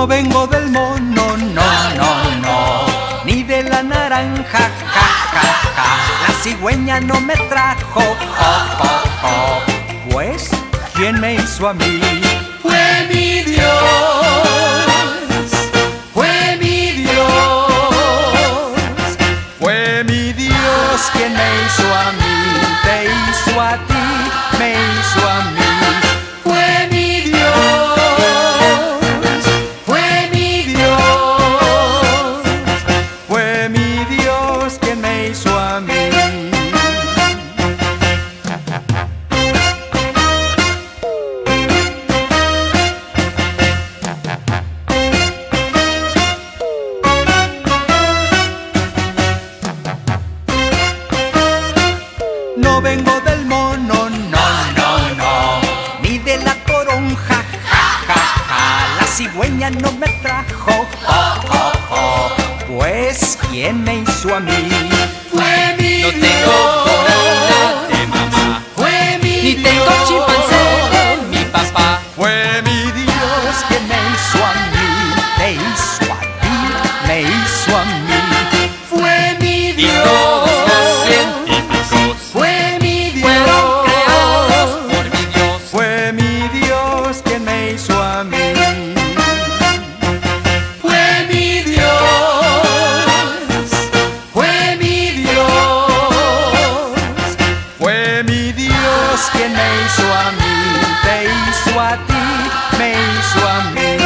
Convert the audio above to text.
No vengo del mono, no, ni de la naranja, ja. La cigüeña no me trajo, Pues, ¿quién me hizo a mí? Fue mi Dios, fue mi Dios, fue mi Dios quien me hizo a mí, te hizo a ti, me hizo a mí. Fue mi Dios, fue mi Dios, fue mi Dios quien me hizo a mí. No vengo del mono, no, ni de la toronja, ja. La cigüeña no me trajo, Pues, ¿quién me hizo a mí? Fue mi Dios. No tengo corona de mamá, Fue mi ni Dios. tengo chimpancé de mi papá. Fue mi Dios quien me hizo a mí, te hizo a ti, me hizo a mí. Fue mi Y Dios. todos los científicos Fue mi Dios. fueron creados por mi Dios. Fue mi Dios quien me hizo a mí. Fue mi Dios. Fue mi Dios. Fue mi Dios quien me hizo a mí. Te hizo a ti, me hizo a mí.